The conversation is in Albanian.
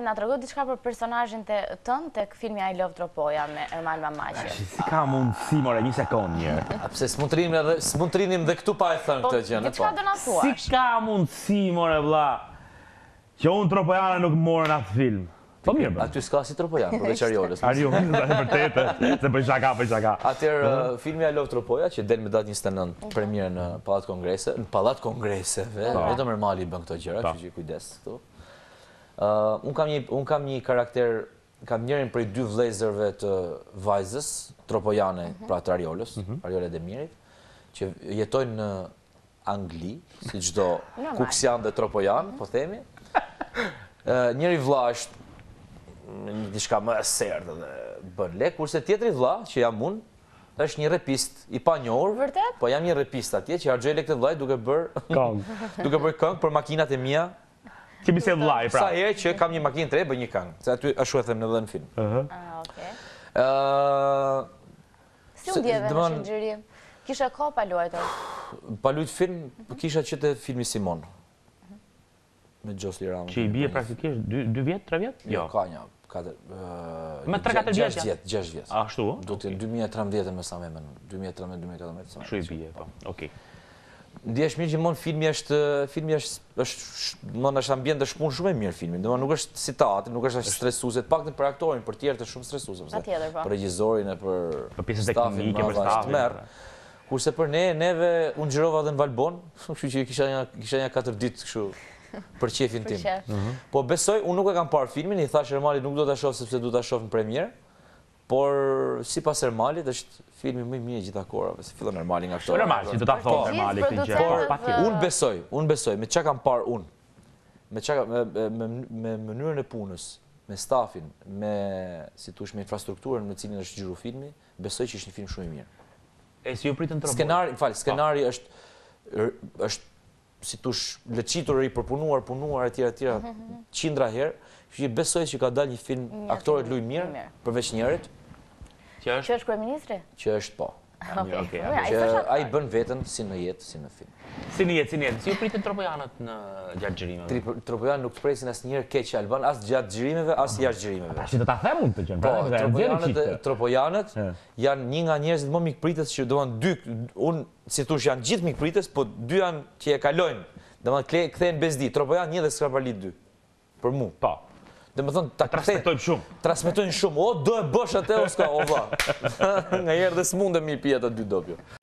Na të rëgot diçka për personazhin tënd tek filmi I Love Tropoja me Ermal Mamaçi. Si ka mundësi, more, një sekond njërë. Pse s'mund trinim dhe këtu pa e thënë këtë gjë, Diçka do na thuash. Si ka mundësi, more, vlla, që unë Tropojana nuk morën atë film? Po mirë, bërë. Aty s'ka si Tropojan, përveç Ariolës. Ariolës, dhe vërtetë, se bëj shaka. Atëherë, filmi I Love Tropoja, që del me datë 29 premierë në Pallat Kongreseve, vetëm Ermali bën këto gjëra, kështu që kujdes këtu. Unë kam një karakter, kam njërin prej dy vlezërve të vajzës, Tropojane, pra të Ariolës, Ariole Demirit, që jetojnë në Angli, si çdo kuksian dhe Tropojan, po themi. Njëri vlla është një diçka më e serdë dhe bën lek, kurse tjetri vlla, që jam unë, është një repist i panjohur. Vërtet? Po jam një repist atje që harxoj lekët e vllajt duke bërë këngë për makinat e mia. Kemi se vllaj, pra. Sa herë që kam një makinë të re, bëj një këngë. Se aty ashtu e them edhe në film. Okej. Si u ndjeve në shënxërim? Kisha kohë pa luajtur? Pa luajt film, kisha qëtë filmi Simon. Me Gjosli Ramën. Që i bie praktikisht 2 vjet, 3 vjet? Jo, ka një, 3-4 vjet? 6 vjet. Ashtu? Do të 2013 me sa me menon. 2013-2014. Kështu i bie, po. Okej. Ndjesh mirë gjithmonë filmi është më është ambient të shpunë shumë e mirë filmi. Domethënë nuk është si teatri, nuk është stresuese, të paktën për aktorin, për tjerë të shumë stresuese. Patjetër, po. Për regjisorin e për pjesën teknike, për stafin. Kurse për neve unë xhirova edhe në Valbon, kështu që kisha një 4 ditë kështu për qefin tim. Po besoj, unë nuk e kam parë filmin, i thash Ermalit nuk do ta shoh sepse do ta shoh në premierë. Por sipas Ermalit është filmi më i mirë gjitha kohërave, se fillon Ermali nga aktorë. Normal, si do ta thonë Ermali këtë gjë. Unë besoj, me çka kam parë unë, me mënyrën e punës, me stafin, me si thosh me infrastrukturën me cilin është xhiru filmi, besoj që është një film shumë i mirë. E si ju pritën Tropoj? Skenari është si thosh leçitur i përpunuar, punuar etj, qindra herë. Që besoj që ka dalë një film aktorët luajnë mirë, përveç njërit. Që është kryeministri? Që është po. Që ai bën veten si në jetë, si në film. Si në jetë. Si ju pritën Tropojanët në gjatë xhirimeve? Tropojanët nuk presin asnjëherë keq Alban, as gjatë xhirimeve, as jashtë xhirimeve. Tash do ta them unë këtë gjë. Po, Tropojanët janë një nga njerëzit më mikpritës që domethënë unë si thosh janë gjithë mikpritës, po 2 janë që e kalojnë. Domethënë kthehen bezdi. Tropojan 1 dhe Skrapali 2. Për mua. Po. Dhe më thënë, transmetojnë shumë. Transmetojnë shumë. O, do e bësh atë, o s'ka, o va. Nga herë dhe s'mundem i pjetë atë 2 dopjo.